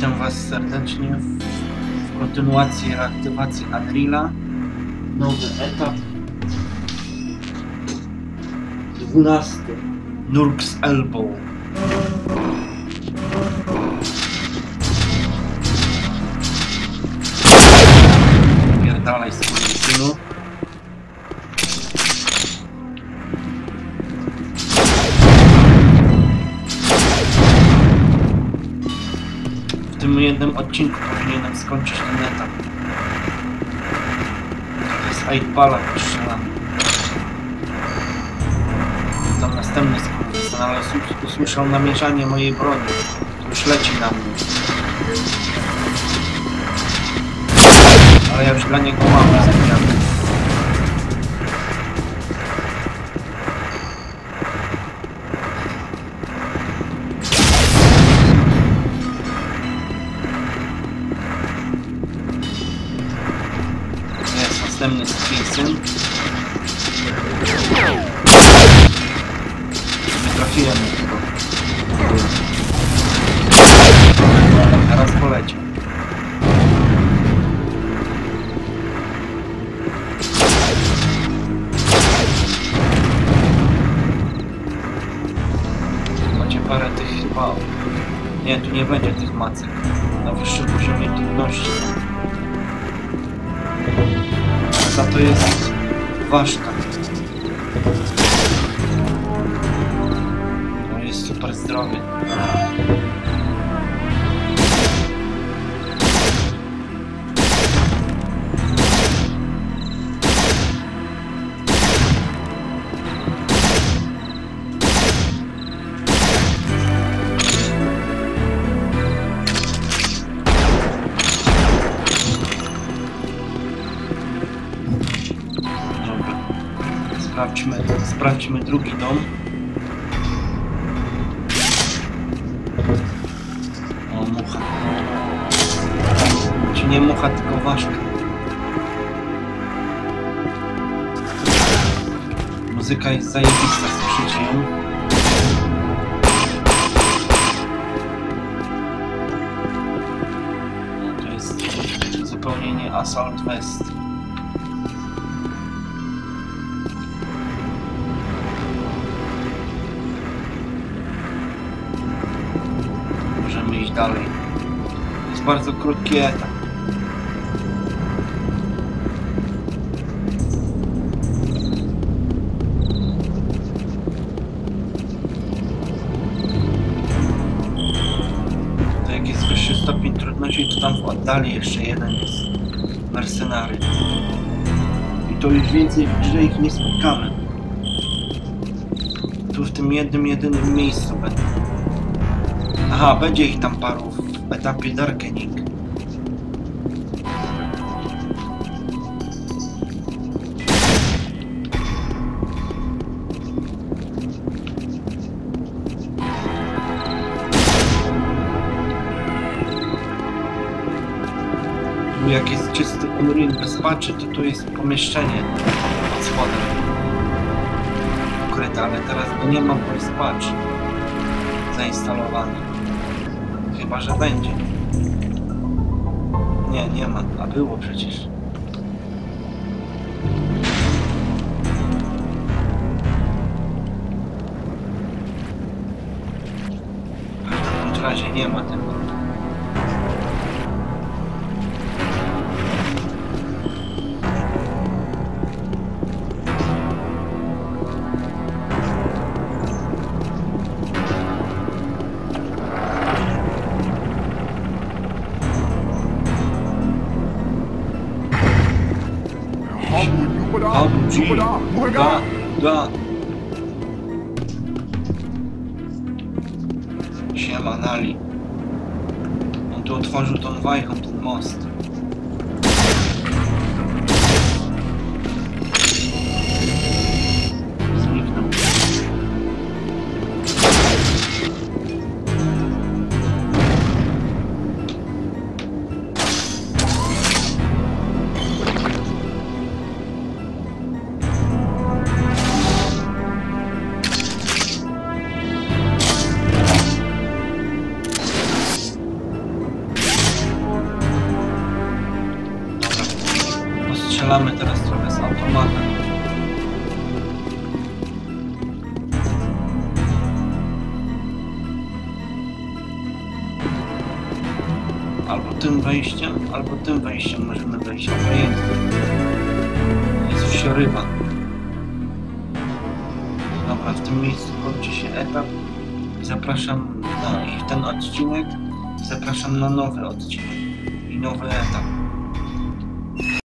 Witam Was serdecznie w kontynuacji reaktywacji Unreala. Nowy etap 12. Nurk's Elbow. Pierdalaj skurwysynu. W tym jednym odcinku powinienem skończyć ten etap. Z 8-balla strzelam. Tam następny skurwysyn, ale usłyszał namierzanie mojej broni. Już leci na mnie. Ale ja już dla niego mam zmiany. Jest następny skurwysyn. Nie trafiłem tego. Teraz poleciał. Macie parę tych chyba... Nie, tu nie będzie tych macek. Na wyższym poziomie trudności. Za to jest ważka. To jest super zdrowy. Sprawdźmy drugi dom. O, mucha. Czy nie mucha, tylko ważka. Muzyka jest zajebista, słyszycie ją? No, to jest zupełnie nie Assault West. Iść dalej. To jest bardzo krótki etap. To jak jest wyższy stopień trudności, to tam w oddali jeszcze jeden jest mercenary. I to już więcej że ich nie spotkamy. Tu w tym jedynym miejscu będą. Aha, będzie ich tam paru w etapie Darkening. Tu jak jest czysty Unreal bez patchy, to tu jest pomieszczenie pod spodem ukryte, ale teraz go nie ma, bo jest patch zainstalowany. Chyba, że będzie. Nie, nie ma. A było przecież. W każdym razie nie ma tego. Da. Siema, Nali. On tu otworzył tą wajchą, ten most. Zniknął. Strzelamy teraz trochę z automatem. Albo tym wejściem możemy wejść. Obojętnie. Jest wsioryba. Dobra, w tym miejscu kończy się etap. Zapraszam na ten odcinek. Zapraszam na nowy odcinek i nowy etap.